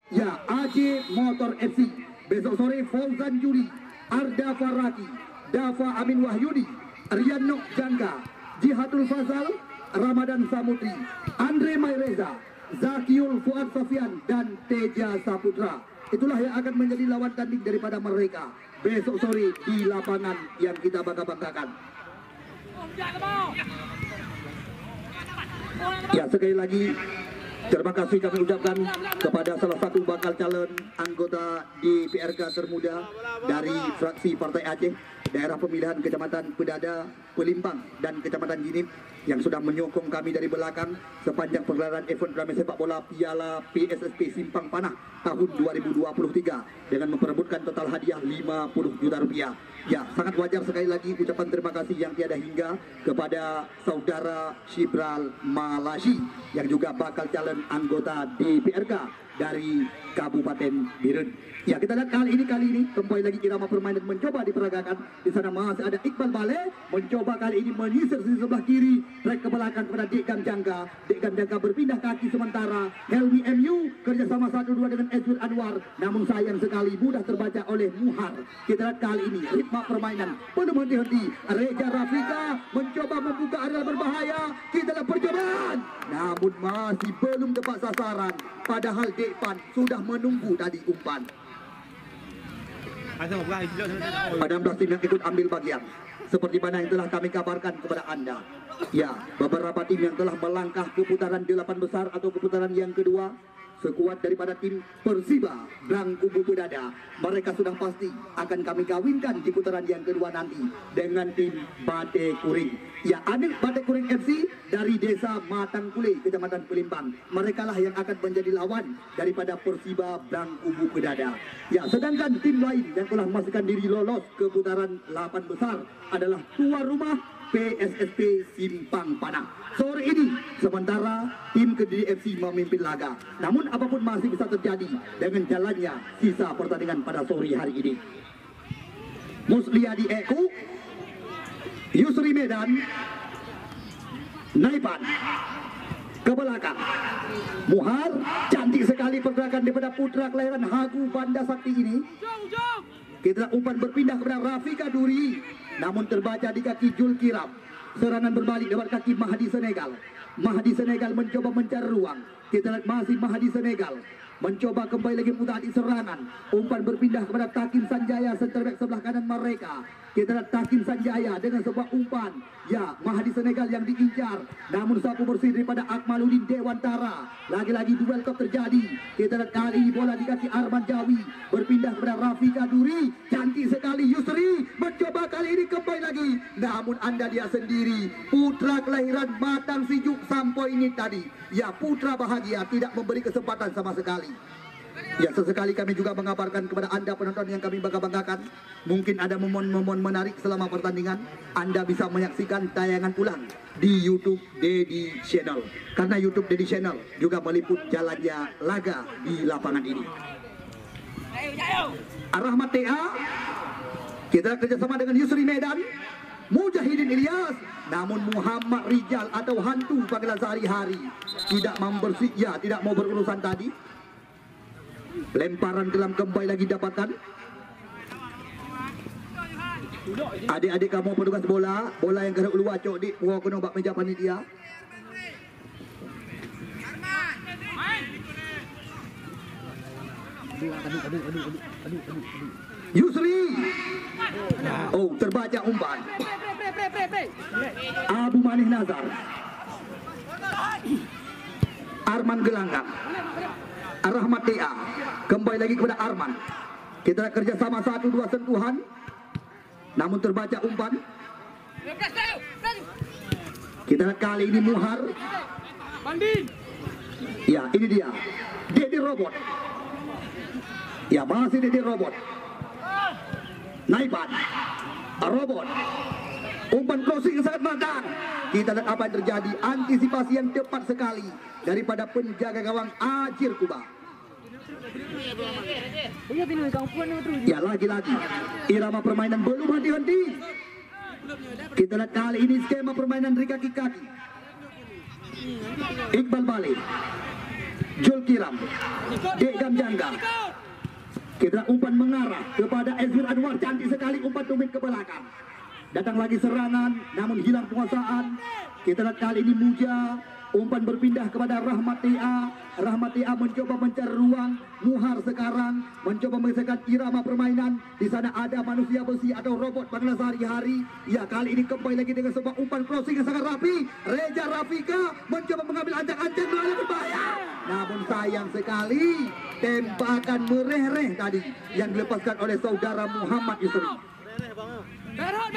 Ya, AJ Motor FC. Besok sore Fauzan Juri, Arda Faraki, Dafa Amin Wahyudi, Rian Nok Jangga, Jihadul Fazal, Ramadan Samudri, Andre Mayreza, Zakiul Fuad Sofian, dan Teja Saputra. Itulah yang akan menjadi lawan tanding daripada mereka besok sore di lapangan yang kita bangga-banggakan. Ya, sekali lagi terima kasih kami ucapkan kepada salah satu bakal calon anggota di PRK termuda dari fraksi Partai Aceh, daerah pemilihan Kecamatan Pedada, Pelimpang, dan Kecamatan Jinip yang sudah menyokong kami dari belakang sepanjang pergelaran event turnamen sepak bola Piala PSSP Simpang Panah tahun 2023 dengan memperebutkan total hadiah 50 juta rupiah. Ya, sangat wajar sekali lagi ucapan terima kasih yang tiada hingga kepada saudara Shibral Malashi yang juga bakal calon anggota di PRK dari Kabupaten Birun. Ya, kita lihat kali ini kembali lagi irama permainan mencoba diperagakan. Di sana masih ada Iqbal Bale mencoba kali ini menyisir sisi sebelah kiri, track ke belakang kepada Dekam Jangga. Dekam Jangga berpindah kaki sementara Helmi MU kerjasama 1-2 dengan Edwin Anwar, namun sayang sekali mudah terbaca oleh Muhar. Kita lihat kali ini ritme permainan penuh henti-henti. Reza Rafika mencoba membuka area berbahaya. Kita lihat percobaan, namun masih belum tepat sasaran, padahal Dekpan sudah menunggu tadi umpan. Ada 16 tim yang ikut ambil bagian seperti mana yang telah kami kabarkan kepada Anda. Ya, beberapa tim yang telah melangkah ke putaran 8 besar atau ke putaran yang kedua sekuat daripada tim Persiba Blang Kubu Pedada. Mereka sudah pasti akan kami kawinkan di putaran yang kedua nanti dengan tim Bate Kuring. Ya, Anik Bate Kuring FC dari desa Matangkule, Kecamatan Pelimpang. Mereka lah yang akan menjadi lawan daripada Persiba Blang Kubu Pedada. Ya, sedangkan tim lain yang telah memastikan diri lolos ke putaran 8 besar adalah tuan rumah PSSP Simpang Panah. Sore ini sementara tim Kediri FC memimpin laga, namun apapun masih bisa terjadi dengan jalannya sisa pertandingan pada sore hari ini. Musliadi Eku, Yusri Medan, Naipan ke belakang. Muhar, cantik sekali pergerakan daripada putra kelahiran Hagu Banda Sakti ini. Kita umpan berpindah kepada Rafika Duri, namun terbaca di kaki Jul Kirap. Serangan berbalik lewat kaki Mahdi Senegal. Mahdi Senegal mencoba mencari ruang. Kita lihat masih Mahdi Senegal mencoba kembali lagi putar di serangan. Umpan berpindah kepada Takin Sanjaya, center back sebelah kanan mereka. Kita lihat Takin Sanjaya dengan sebuah umpan. Ya, Mahdi Senegal yang diincar, namun sapu bersih daripada Akmaluddin Dewantara. Lagi-lagi duel top terjadi. Kita lihat kali ini bola di kaki Arman Jawi berpindah kepada Rafika Duri. Cantik sekali Yusri mencoba kali ini kembali lagi, namun Anda dia sendiri, putra kelahiran Batang Sijuk Sampo ini tadi. Ya, putra bahagia tidak memberi kesempatan sama sekali. Ya, sesekali kami juga mengabarkan kepada Anda penonton yang kami bangga-banggakan, mungkin ada momen-momen menarik selama pertandingan. Anda bisa menyaksikan tayangan ulang di YouTube Dedi Channel, karena YouTube Dedi Channel juga meliput jalannya laga di lapangan ini. Ar-Rahmat TA, kita kerjasama dengan Yusri Medan, Mujahidin Ilyas, namun Muhammad Rijal atau hantu panggilan sehari-hari tidak membersih, ya, tidak mau berurusan tadi. Lemparan kelam kembali lagi dapatkan. Adik-adik kamu petugas bola, bola yang kena ulu acok di puak kena bak meja panitia. Yusri, oh, terbaca umpan. Abu Manih Nazar, Arman Gelanggang, Ar-Rahmat TA, kembali lagi kepada Arman. Kita kerjasama 1-2 sentuhan, namun terbaca umpan. Kita lihat kali ini Muhar. Ya, ini dia Dedi Robot. Ya, masih Dedi Robot. Naipan Robot, umpan crossing sangat matang. Kita lihat apa yang terjadi, antisipasi yang tepat sekali daripada penjaga gawang Ajir Kuba. Ya, lagi-lagi irama permainan belum henti-henti. Kita lihat kali ini skema permainan dari kaki-kaki. Iqbal Bale, Julkiram, Degam Jangga. Kita umpan mengarah kepada Ezir Anwar, cantik sekali umpan tumit ke belakang. Datang lagi serangan, namun hilang penguasaan. Kita lihat kali ini Muja, umpan berpindah kepada Rahmat Tia. Rahmat Tia mencoba mencari ruang. Muhar sekarang mencoba mengesakan irama permainan. Di sana ada manusia besi atau robot Bangla sehari-hari. Ya, kali ini kembali lagi dengan sebuah umpan crossing yang sangat rapi. Reza Rafika mencoba mengambil ancang-ancang melalui berbahaya. Namun sayang sekali, tembakan mereh-reh tadi yang dilepaskan oleh saudara Muhammad Yusri. Berhut.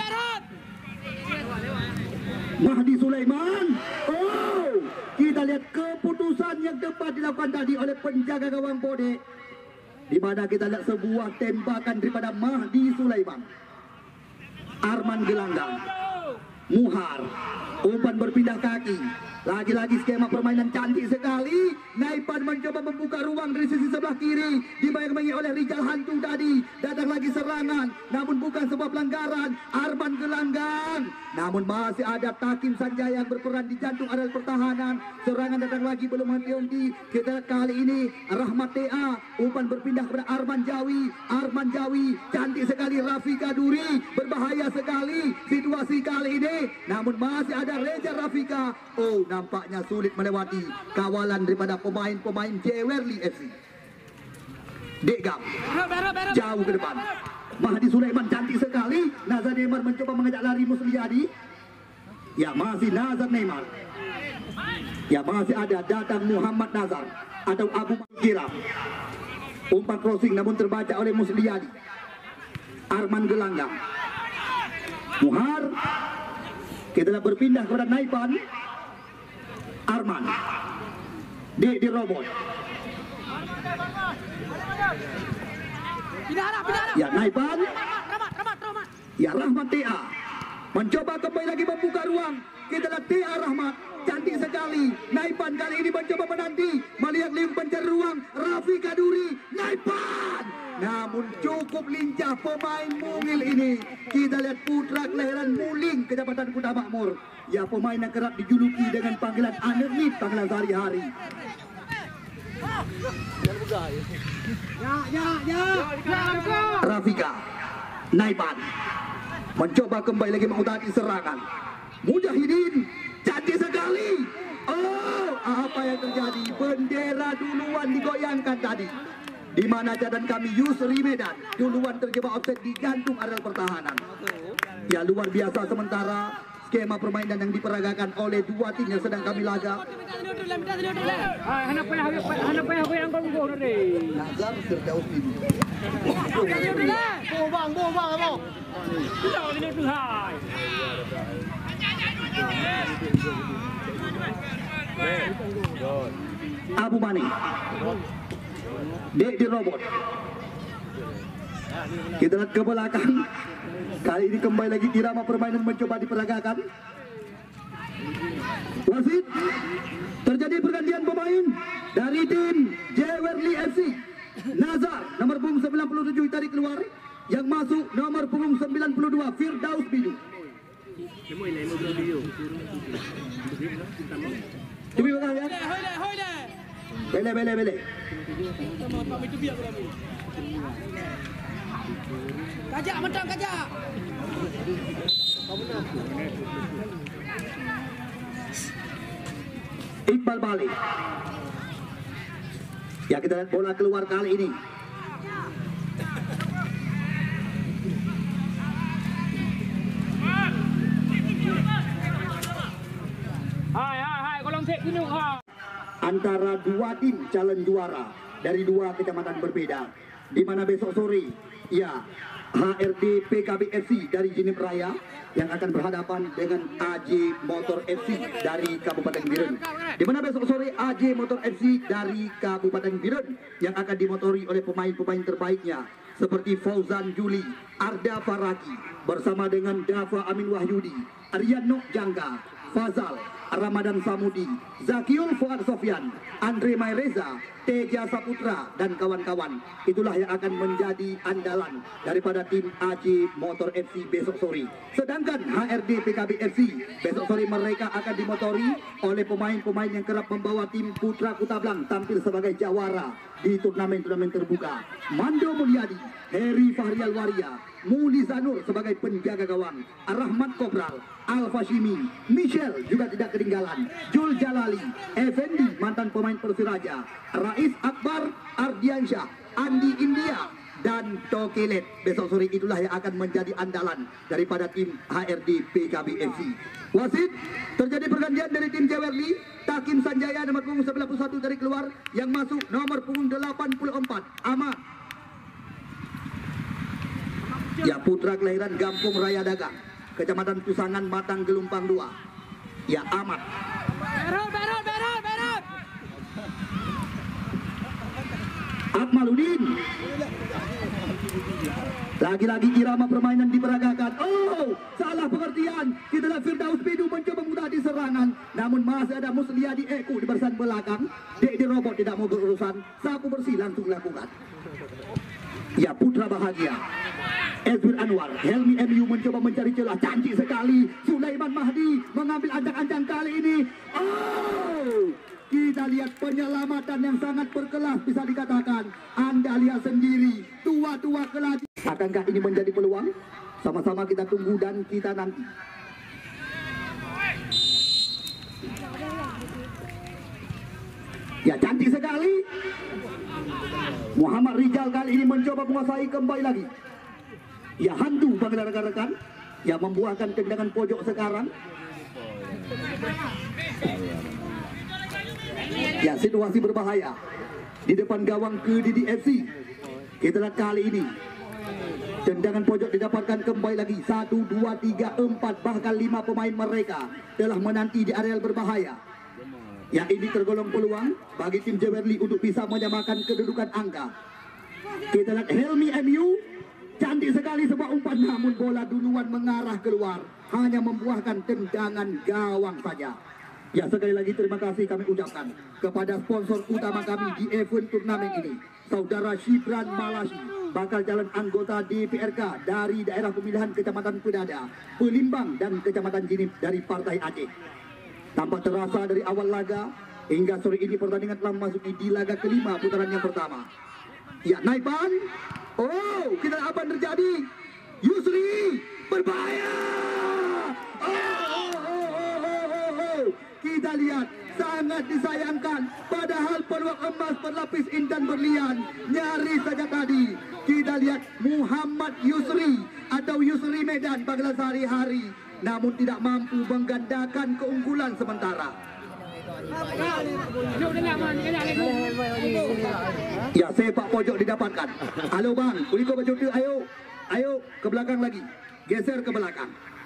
Mahdi Sulaiman. Oh, kita lihat keputusan yang tepat dilakukan tadi oleh penjaga gawang Bode, di mana kita lihat sebuah tembakan daripada Mahdi Sulaiman. Arman Gelanggang, Muhar, umpan berpindah kaki. Lagi-lagi skema permainan cantik sekali. Naipan mencoba membuka ruang dari sisi sebelah kiri, dibayang-bayangi oleh Rijal Hantu tadi. Datang lagi serangan, namun bukan sebuah pelanggaran. Arman Gelanggang, namun masih ada Takim Sanjaya yang berperan di jantung areal pertahanan. Serangan datang lagi, belum henti-henti. Kita lihat kali ini Rahmat Tia, umpan berpindah kepada Arman Jawi. Arman Jawi, cantik sekali. Rafika Duri, berbahaya sekali situasi kali ini. Namun masih ada Reza Rafika. Oh, nampaknya sulit melewati kawalan daripada pemain-pemain Jewerli FC. Degam jauh ke depan. Mahdi Sulaiman cantik sekali. Nazar Neymar mencoba mengajak lari Musliadi. Ya, masih Nazar Neymar. Ya, masih ada datang Muhammad Nazar atau Abu Kiram. Umpan crossing namun terbaca oleh Musliadi. Arman Gelanggang, Muhar. Kita berpindah kepada Naipan. Arman, di robot. Ya, Naipan. Ya, Rahmat Tia mencoba kembali lagi membuka ruang. Kita lihat Tia Rahmat, cantik sekali. Naipan kali ini mencoba menanti, melihat Lim pencari ruang. Rafika Duri, Naipan. Namun cukup lincah pemain Mungil ini. Kita lihat putra kelahiran Muling, Kecamatan Kuta Makmur. Ya, pemain yang kerap dijuluki dengan panggilan Anermit, panggilan sehari-hari. Rafika, Naipan mencoba kembali lagi mengutari serangan. Mujahidin, cantik sekali. Oh, apa yang terjadi? Bendera duluan digoyangkan tadi, di mana cadan kami Yusri Medan duluan terjebak offset di jantung areal pertahanan. Ya, luar biasa sementara skema permainan yang diperagakan oleh dua tim yang sedang kami laga. Nazar Firdaus ini. Abu Mani, di robot. Kita lihat ke belakang. Kali ini kembali lagi irama permainan mencoba diperagakan. Wasit, terjadi pergantian pemain dari tim Jewerli FC. Nazar nomor punggung 97 tarik keluar. Yang masuk nomor punggung 92 Firdaus Bidu. Coba ya. Bele. Kajak mentang kajak. Iqbal balik. Ya, kita lihat bola keluar kali ini. Hai, kolong cek gunung ha. Antara dua tim calon juara dari dua kecamatan berbeda, di mana besok sore ya HRD PKB FC dari Jinip Raya yang akan berhadapan dengan AJ Motor FC dari Kabupaten Biren. Di mana besok sore AJ Motor FC dari Kabupaten Biren yang akan dimotori oleh pemain-pemain terbaiknya seperti Fauzan Juli, Arda Faraki bersama dengan Dava Amin Wahyudi, Ariano Jangga, Fazal, Ramadan Samudi, Zakiul Fuad Sofyan, Andre Maireza, Teja Saputra, dan kawan-kawan. Itulah yang akan menjadi andalan daripada tim AC Motor FC besok sore. Sedangkan HRD PKB FC besok sore mereka akan dimotori oleh pemain-pemain yang kerap membawa tim Putra Kutablang tampil sebagai jawara di turnamen-turnamen terbuka. Mando Mulyadi, Heri Fahrial Waria, Muli Zanur sebagai penjaga gawang, Rahmat Kobral, Al-Fashimi, Michelle juga tidak ketinggalan, Jul Jalali, Effendi mantan pemain Persiraja, Rais Akbar, Ardiansyah, Andi India, dan Tokelet. Besok sore itulah yang akan menjadi andalan daripada tim HRD PKB FC. Wasit, terjadi pergantian dari tim Jewerli. Takim Sanjaya nomor punggung 91 dari keluar, yang masuk nomor punggung 84 Ahmad. Ya, putra kelahiran Gampung Raya Dagang, Kecamatan Tusangan, Matang, Gelumpang 2. Ya, Ahmad. Berot. Akmaludin. Lagi-lagi irama permainan diperagakan. Oh, salah pengertian. Kita lihat Firdaus Bidu mencoba mudah di serangan, namun masih ada Musliadi Eko di barisan belakang. Dek di robot tidak mau berurusan, sapu bersih langsung lakukan. Ya, putra bahagia Edwin Anwar, Helmi MU mencoba mencari celah, cantik sekali. Sulaiman Mahdi mengambil ancang-ancang kali ini. Oh, kita lihat penyelamatan yang sangat berkelas, bisa dikatakan. Anda lihat sendiri, tua-tua kelas. Akankah ini menjadi peluang? Sama-sama kita tunggu dan kita nanti. Ya, cantik sekali. Muhammad Rijal kali ini mencoba menguasai kembali lagi. Ya, hantu bagi rekan-rekan. Ya, membuahkan tendangan pojok sekarang. Ya, situasi berbahaya di depan gawang Kediri FC. Kita lihat kali ini tendangan pojok didapatkan kembali lagi. 1, 2, 3, 4 bahkan 5 pemain mereka telah menanti di areal berbahaya. Ya, ini tergolong peluang bagi tim Jewerli untuk bisa menyamakan kedudukan angka. Kita lihat Helmi MU, cantik sekali sebuah umpan, namun bola duluan mengarah keluar, hanya membuahkan tendangan gawang saja. Ya, sekali lagi terima kasih kami ucapkan kepada sponsor utama kami di event turnamen ini, Saudara Syibran Malashi, bakal calon anggota DPRK dari daerah pemilihan Kecamatan Pedada, Pelimbang, dan Kecamatan Jinip dari Partai Aceh. Tampak terasa dari awal laga hingga sore ini pertandingan telah memasuki di laga kelima putaran yang pertama. Ya, naipan. Oh, kita apa yang terjadi? Yusri berbahaya. Oh. Kita lihat sangat disayangkan. Padahal peluang emas berlapis intan berlian nyaris saja tadi. Kita lihat Muhammad Yusri atau Yusri Medan panggilan sehari-hari, namun tidak mampu menggandakan keunggulan sementara. Ya, sepak pojok didapatkan. Halo bang, Uliko Bajote, ayo ke belakang lagi, geser ke belakang.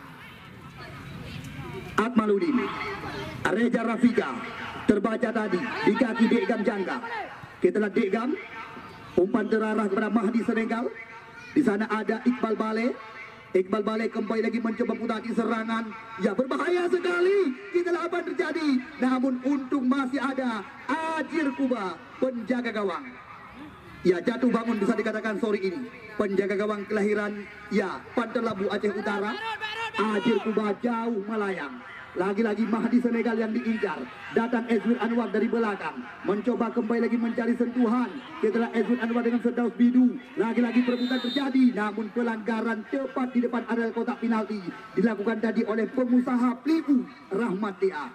Akmaludin, Reza Rafika terbaca tadi di kaki Dekgam jangka. Kita lihat Dekgam, umpan terarah kepada Mahdi Senegal. Di sana ada Iqbal Bale kembali lagi mencoba putar di serangan. Ya, berbahaya sekali. Kita lihat apa yang terjadi. Namun untung masih ada Ajir Kuba, penjaga gawang. Ya, jatuh bangun bisa dikatakan sore ini. Penjaga gawang kelahiran ya Pantai Labu Aceh Utara. Ajir Kuba jauh melayang. Lagi-lagi Mahdi Senegal yang diincar. Datang Edwin Anwar dari belakang, mencoba kembali lagi mencari sentuhan. Kita lihat Edwin Anwar dengan Firdaus Bidu. Lagi-lagi perebutan terjadi, namun pelanggaran tepat di depan area kotak penalti dilakukan tadi oleh pengusaha Pliu Rahmat Dia.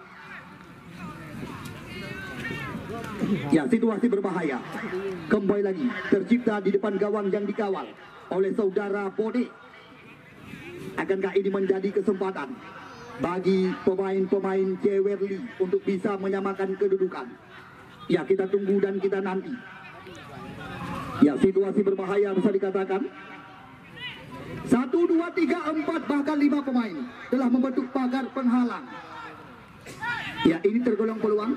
Ya, situasi berbahaya kembali lagi tercipta di depan gawang yang dikawal oleh saudara Bode. Akankah ini menjadi kesempatan bagi pemain-pemain Jewerli untuk bisa menyamakan kedudukan? Ya, kita tunggu dan kita nanti. Ya, situasi berbahaya bisa dikatakan. 1, 2, 3, 4 bahkan 5 pemain telah membentuk pagar penghalang. Ya, ini tergolong peluang.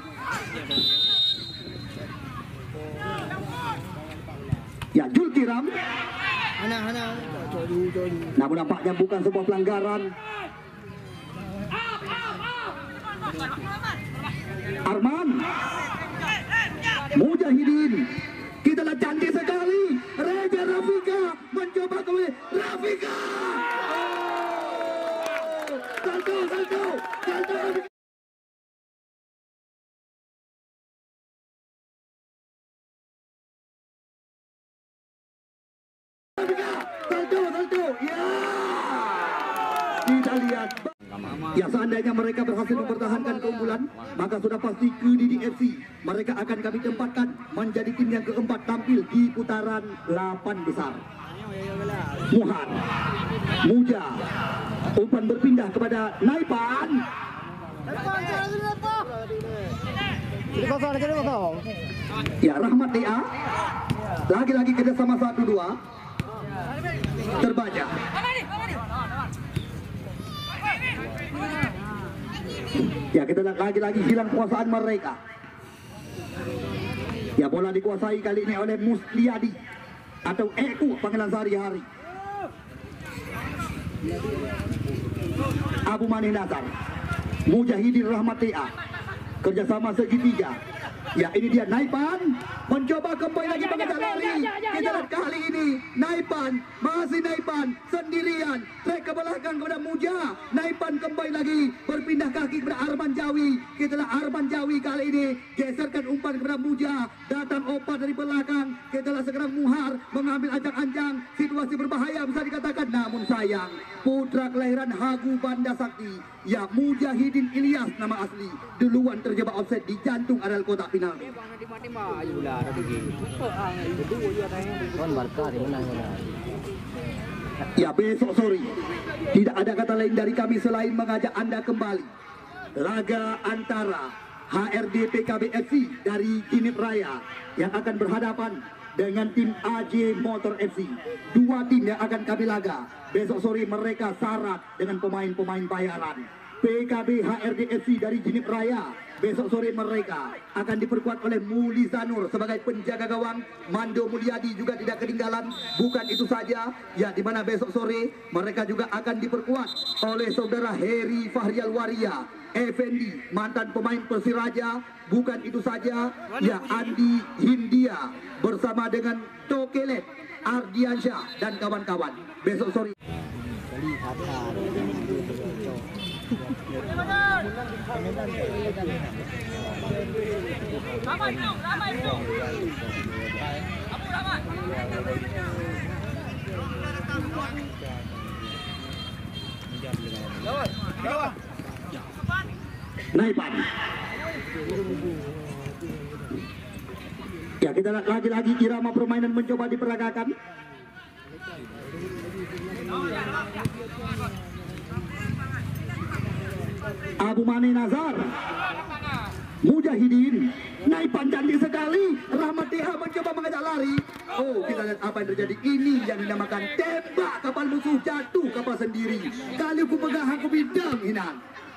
Ya, Jul Kiram. Namun nampaknya bukan sebuah pelanggaran. Arman, Mujahidin, kita lihat cantik sekali. Reza Rafika mencoba kembali. Rafika, salto. Salto, ya. Kita lihat. Ya, seandainya mereka berhasil mempertahankan keunggulan, maka sudah pasti Kediri FC mereka akan kami tempatkan menjadi tim yang keempat tampil di putaran 8 besar. Muhar, Muja, umpan berpindah kepada Naipan. Ya, Rahmat Dia, lagi-lagi kerjasama 1-2, terbaca. Ya, kita lihat lagi-lagi hilang kuasaan mereka. Ya, bola dikuasai kali ini oleh Musliadi atau Eku panggilan sehari-hari. Abu Mani Nazar, Mujahidin Rahmatia, kerjasama segitiga. Ya, ini dia Naipan mencoba kembali lagi mengejar lari. Kita lihat kali ini Naipan, masih Naipan sendirian, trek ke belakang kepada Muja. Naipan kembali lagi berpindah kaki kepada Arman Jawi. Kita lihat Arman Jawi kali ini geserkan umpan kepada Muja, datang opat dari belakang. Kita lihat sekarang Muhar mengambil ancang-ancang, situasi berbahaya bisa dikatakan, namun sayang putra kelahiran Hagu Banda Sakti, ya Mujahidin Ilyas nama asli, duluan terjebak offset di jantung areal kotak final. Ya, besok sore tidak ada kata lain dari kami selain mengajak Anda kembali laga antara HRD PKB FC dari Jinip Raya yang akan berhadapan dengan tim AJ Motor FC. Dua tim yang akan kami laga besok sore, mereka syarat dengan pemain-pemain bayaran. PKB HRD FC dari Jinip Raya besok sore mereka akan diperkuat oleh Muli Zanur sebagai penjaga gawang. Mando Mulyadi juga tidak ketinggalan. Bukan itu saja, ya, di mana besok sore mereka juga akan diperkuat oleh saudara Heri Fahrial Waria Effendi, mantan pemain Persiraja. Bukan itu saja, ya, Andi Hindia bersama dengan Tokelet Ardiansyah dan kawan-kawan besok sore. Naipan. Ya, kita lihat lagi-lagi irama permainan mencoba diperagakan. Abu Mani Nazar, Mujahidin, Naipan cantik sekali. Rahmat Dia mencoba mengajak lari. Oh, kita lihat apa yang terjadi. Ini yang dinamakan tembak kapal musuh, jatuh kapal sendiri. Kali aku pegang aku bidang hinan.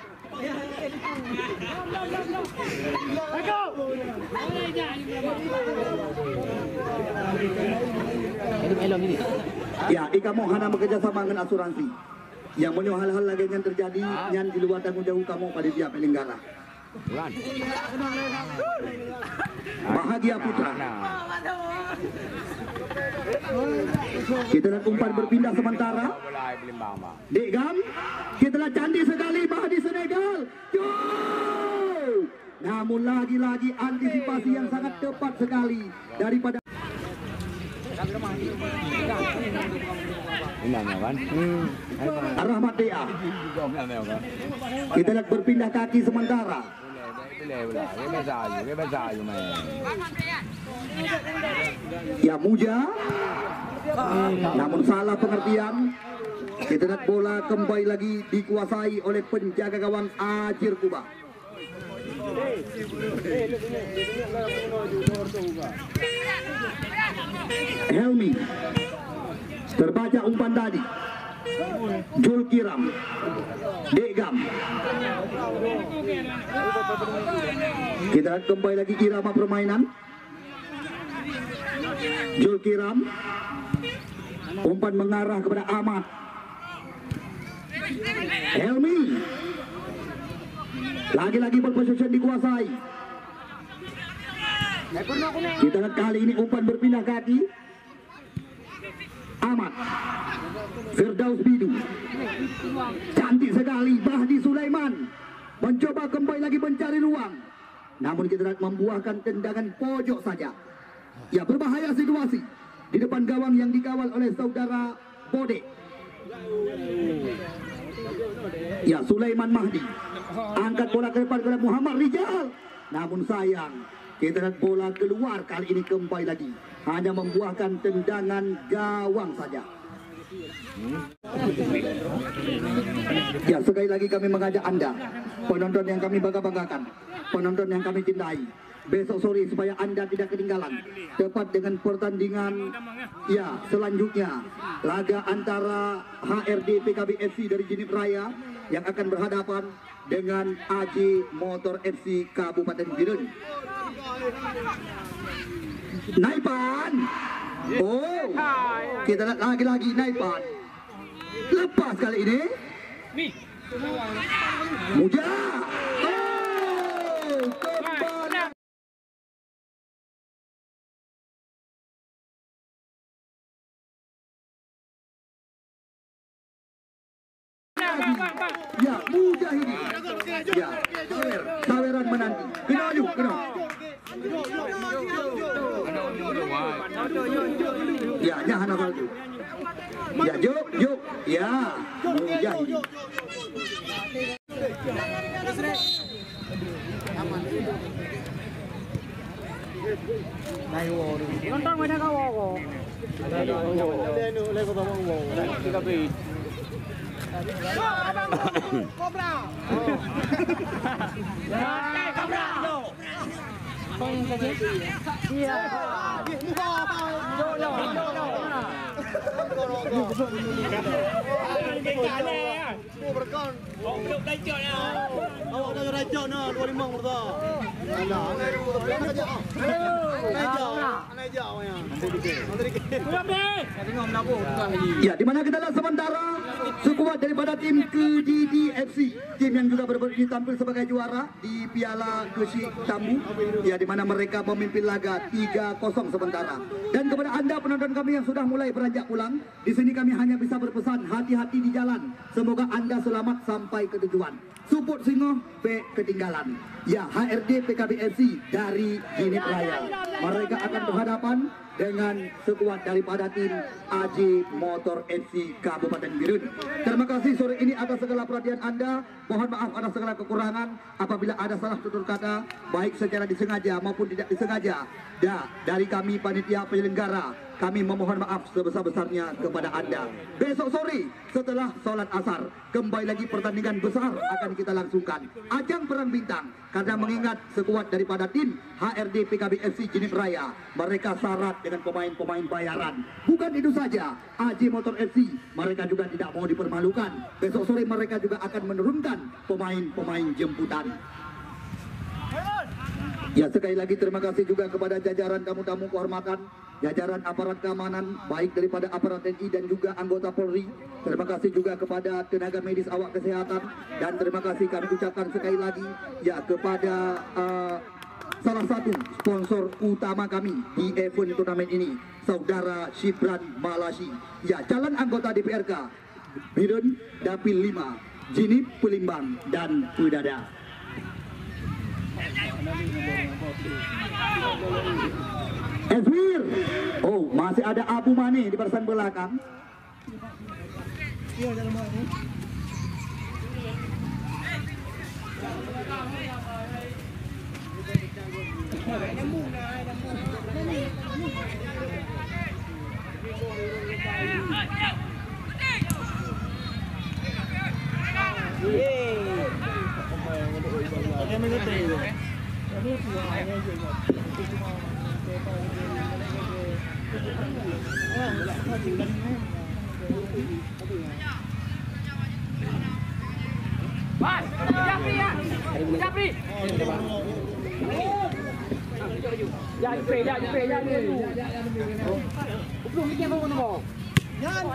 Ya, Ika Mohana bekerjasama dengan asuransi yang menyo hal-hal lagi yang terjadi yang di luar tanggung jawab kamu pada pihak penyelenggara. Bahagia Putra. Kita lihat umpan berpindah sementara. Degam, kita lihat cantik sekali Mahdi Senegal. Namun lagi-lagi antisipasi yang sangat tepat sekali daripada Rahmat Dia. Kita lihat berpindah kaki sementara. Ya, Muja, namun salah pengertian. Kita lihat bola kembali lagi dikuasai oleh penjaga gawang Ajir Kuba. Helmi, terbaca umpan tadi. Julkiram, Degam. Kita lihat kembali lagi irama permainan. Julkiram, umpan mengarah kepada Ahmad. Helmi, Lagi-lagi ball possession dikuasai. Kita lihat kali ini umpan berpindah kaki. Ahmad Firdaus Bidu, cantik sekali. Mahdi Sulaiman mencoba kembali lagi mencari ruang, namun kita lihat membuahkan tendangan pojok saja. Ya, berbahaya situasi di depan gawang yang dikawal oleh saudara Bode. Ya, Sulaiman Mahdi angkat bola ke depan kepada Muhammad Rijal, namun sayang kita lihat bola keluar. Kali ini kembali lagi hanya membuahkan tendangan gawang saja. Ya, sekali lagi kami mengajak Anda, penonton yang kami bangga-banggakan, penonton yang kami cintai, besok sore supaya Anda tidak ketinggalan tepat dengan pertandingan ya selanjutnya, laga antara HRD PKB FC dari Jinip Raya yang akan berhadapan dengan AJ Motor FC Kabupaten Biren. Naipan, oh, kita lihat lagi-lagi Naipan lepas kali ini. Muja, oh, kembali. Ya, Mujahidi. Ya, saweran menanti. Kena. Ya, jangan apa itu. Ya, juk. Ya, Mujahidi. Nonton mana kau? Cobra. Ya, di mana kita lihat sementara sekuat daripada tim Kedidi FC, tim yang juga tampil sebagai juara di Piala Gresik Tambu, ya, di mana mereka memimpin laga 3-0 sementara. Dan kepada Anda penonton kami yang sudah mulai beranjak pulang, di sini kami hanya bisa berpesan hati-hati di jalan. Semoga Anda selamat sampai ke tujuan. Support Singo P ketinggalan. Ya, HRD PKB FC dari Jinip Raya. Mereka akan berhadapan dengan sekuat daripada tim AJ Motor FC Kabupaten Biren. Terima kasih sore ini atas segala perhatian Anda. Mohon maaf atas segala kekurangan apabila ada salah tutur kata, baik secara disengaja maupun tidak disengaja. Dari kami panitia penyelenggara, kami memohon maaf sebesar-besarnya kepada Anda. Besok sore setelah sholat asar, kembali lagi pertandingan besar akan kita langsungkan. Ajang perang bintang, karena mengingat sekuat daripada tim HRD PKB FC Jinip Raya, mereka syarat dengan pemain-pemain bayaran. Bukan itu saja, AJ Motor FC mereka juga tidak mau dipermalukan. Besok sore mereka juga akan menurunkan pemain-pemain jemputan. Ya, sekali lagi terima kasih juga kepada jajaran tamu-tamu kehormatan, jajaran aparat keamanan, baik daripada aparat TNI dan juga anggota Polri. Terima kasih juga kepada tenaga medis awak kesehatan, dan terima kasih kami ucapkan sekali lagi ya kepada salah satu sponsor utama kami di event turnamen ini, saudara Shibran Malasi. Ya, calon anggota DPRK Biren Dapil 5, Jinip, Pelimbang dan Udada. Ezwir, oh masih ada Abu Mane di barisan belakang. Japri. Ya, belum bikin apa mau.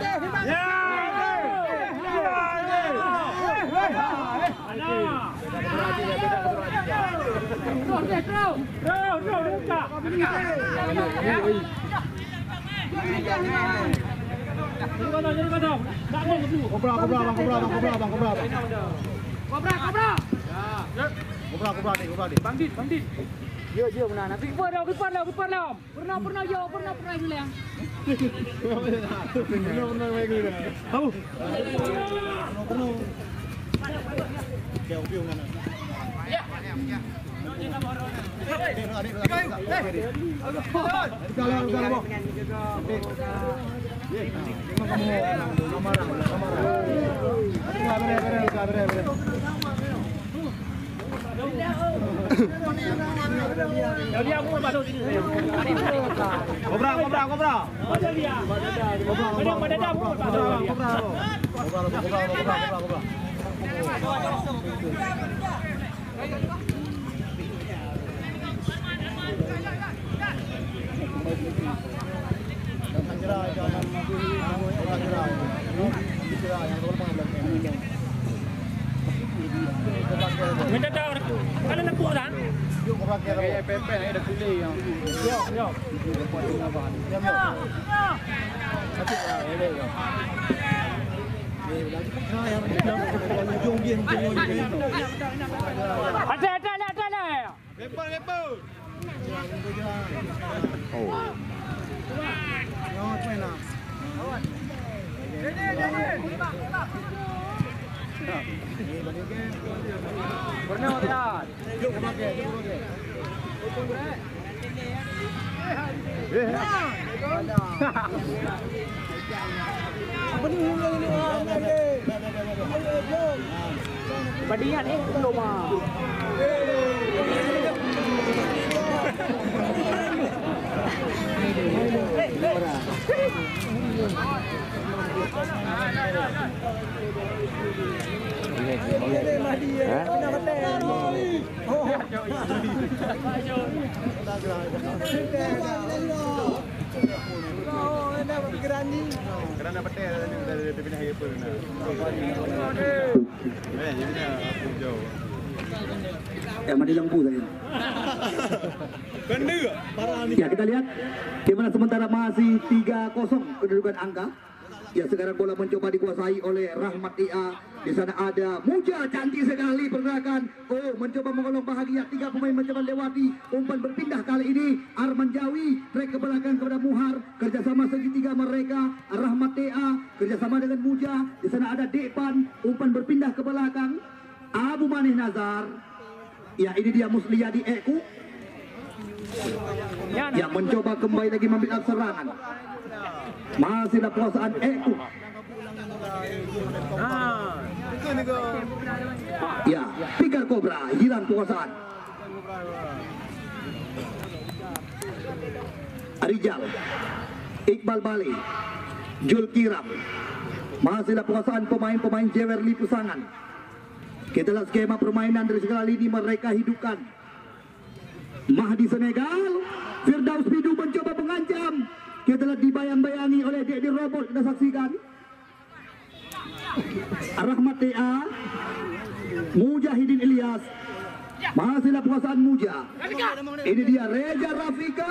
Ya. Bandit. Dia benar. Nak keluar dah. Pernah hilang. Badian belum ah. Mati lampu saya. Ya, kita lihat di mana sementara masih 3-0 kedudukan angka. Ya, sekarang bola mencoba dikuasai oleh Rahmat Ia. Di sana ada Muja, cantik sekali pergerakan. Oh, mencoba mengolong bahagia. 3 pemain mencoba lewati. Umpan berpindah kali ini. Arman Jawi, track ke belakang kepada Muhar. Kerjasama segitiga mereka. Rahmat Ia, kerjasama dengan Muja. Di sana ada Depan. Umpan berpindah ke belakang. Abu Manih Nazar. Ya, ini dia Musliadi Eku. Yang mencoba kembali lagi mengambil serangan. Masih ada kuasaan Eku. Ya, Pikar Cobra hilang kuasaan. Rijal, Iqbal Bali, Jul Kiram. Masih ada kuasaan pemain-pemain Jewerli Pusangan. Kita lihat skema permainan dari segala lini mereka hidupkan. Mahdi Senegal, Firdaus Bidu mencoba mengancam. Kita lihat dibayang-bayangi oleh Dede Robot. Kita saksikan Rahmat Tia, Mujahidin Ilyas. Masihlah penguasaan Muja. Ini dia Reza Rafika.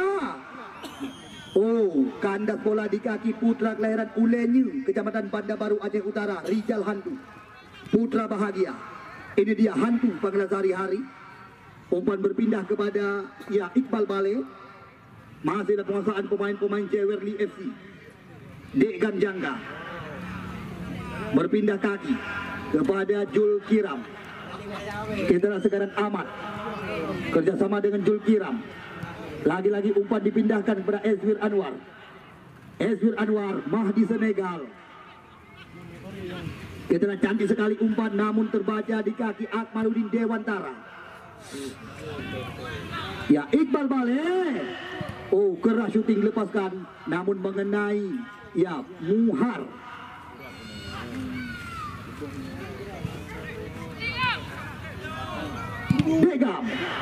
Oh, kandas bola di kaki putra kelahiran Ulenyu, Kecamatan Banda Baru, Aceh Utara, Rijal Hantu. Putra bahagia. Ini dia Hantu panggilan sehari-hari. Umpan berpindah kepada ya Iqbal Bale. Masih ada penguasaan pemain-pemain Jewerli FC. Dek Ganjangga berpindah kaki kepada Jul Kiram. Kita lihat sekarang Ahmad kerjasama dengan Jul Kiram. Lagi-lagi umpan dipindahkan kepada Eswir Anwar. Eswir Anwar, Mahdi Senegal. Kita lihat cantik sekali umpan, namun terbaca di kaki Akmaluddin Dewantara. Ya, Iqbal Bale. Oh, keras syuting lepaskan, namun mengenai ya Muhar. Begam.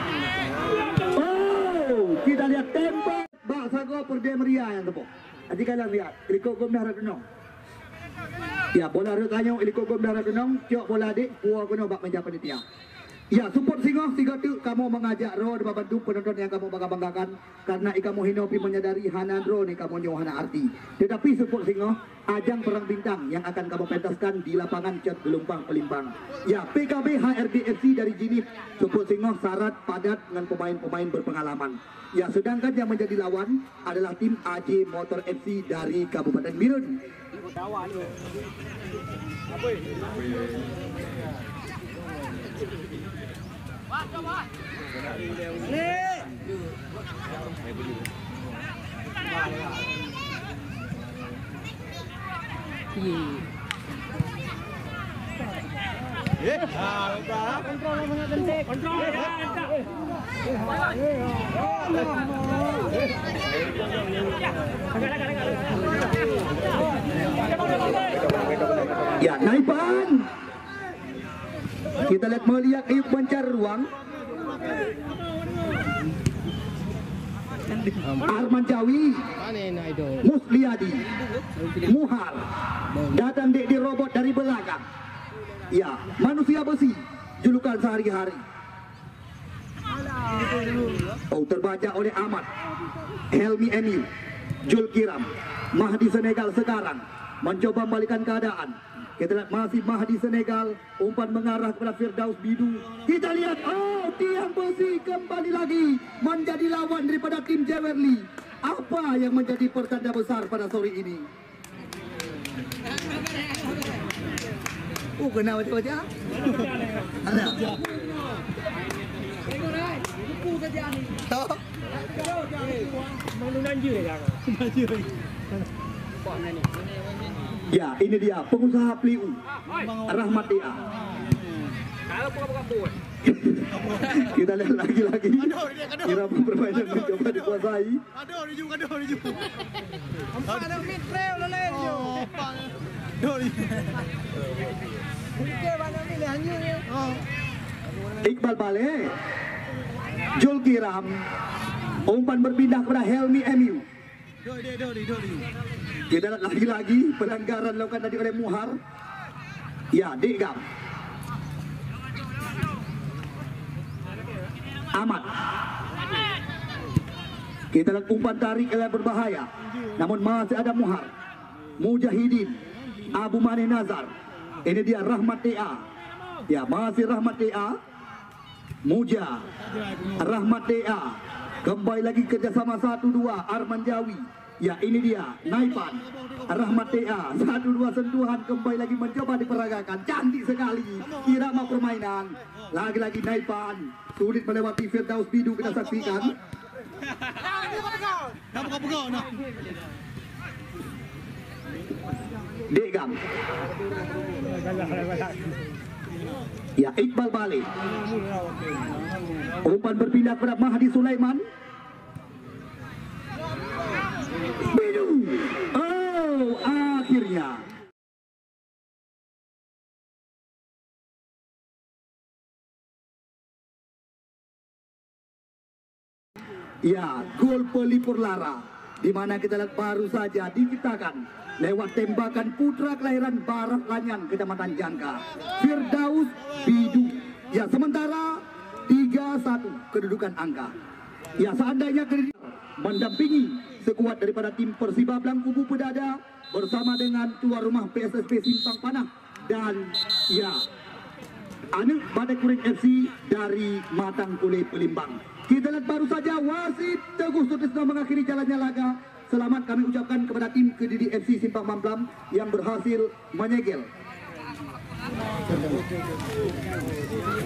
Oh, kita lihat tempo. Bahasa gua Perdemeria yang tepuk. Nanti kalian lihat, Iliko gom dah renong. Ya, bola rut tanya Iliko gom dah renong, ciok bola dik, puak guna bak menjadi panitia. Ya, support Singo tu kamu mengajak ro di bantu penonton yang kamu banggakan karena kamu hinopi menyadari hanan ro ni kamu nyohana arti. Tetapi support Singo ajang perang bintang yang akan kamu pentaskan di lapangan Cat Gelumpang Pelimpang. Ya, PKB HRD FC dari Jinif support Singo syarat padat dengan pemain-pemain berpengalaman. Ya, sedangkan yang menjadi lawan adalah tim AJ Motor FC dari Kabupaten Mirun. Ya, Naipan. Kita lihat melihat Ayub mencari ruang. Arman Jawi, Musliadi, Muhar, datang di robot dari belakang. Ya, manusia besi, julukan sehari-hari. Oh, terbaca oleh Ahmad, Helmi Emiu, Jul Kiram, Mahdi Senegal sekarang mencoba membalikan keadaan. Kita lihat masih Mahdi Senegal, umpan mengarah kepada Firdaus Bidu. Kita lihat, oh, tiang besi kembali lagi menjadi lawan daripada tim Jewerli. Apa yang menjadi pertanda besar pada sore ini? Oh, kena wajah-wajah. Ada. Ya, ini dia pengusaha Pliu Rahmat Dia. Kita lihat lagi-lagi irama permainan mencoba dikuasai. Iqbal Bale, Jul Kiram, umpan berpindah kepada Helmi Emiu. Kita lihat lagi-lagi pelanggaran dilakukan tadi oleh Muhar. Ya, Digam. Ahmad. Kita lihat umpan tarik yang berbahaya. Namun masih ada Muhar, Mujahidin, Abu Mane Nazar. Ini dia Rahmat Dia. Ya, masih Rahmat Dia. Muja, Rahmat Dia. Kembali lagi kerjasama 1-2 Arman Jawi. Ya, ini dia Naipan, Rahmat Dia. 1-2 sentuhan kembali lagi mencoba diperagakan. Cantik sekali irama permainan. Lagi-lagi Naipan sulit melewati Firdaus Bidu. Kita saksikan. Degam. Ya, Iqbal Bale. Umpan berpindah kepada Mahdi Sulaiman. Bidu. Oh, akhirnya. Ya, gol pelipur lara, di mana kita lihat baru saja diciptakan lewat tembakan putra kelahiran Barat Lanyan, Kecamatan Jangka, Firdaus Bidu. Ya, sementara 3-1 kedudukan angka. Ya, seandainya mendampingi sekuat daripada tim Persiba Blangkubu Pedada bersama dengan tuan rumah PSSP Simpang Panah dan ya Anu Badai Kuring FC dari Matang Kule Pelimbang. Kita lihat baru saja wasit Teguh Sutisno mengakhiri jalannya laga. Selamat kami ucapkan kepada tim Kediri FC Simpang Mamplam yang berhasil menyegel.